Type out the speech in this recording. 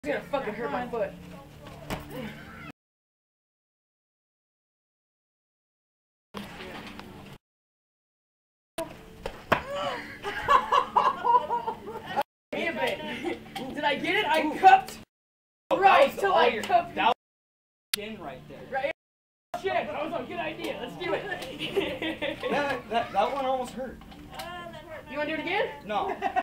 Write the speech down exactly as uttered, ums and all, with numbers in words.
It's gonna fucking hurt my foot. Did I get it? I cupped right till I cupped. That was chin right there. Right. Shit, that was a good idea. Let's do it. that, that, that one almost hurt. You wanna do it again? No.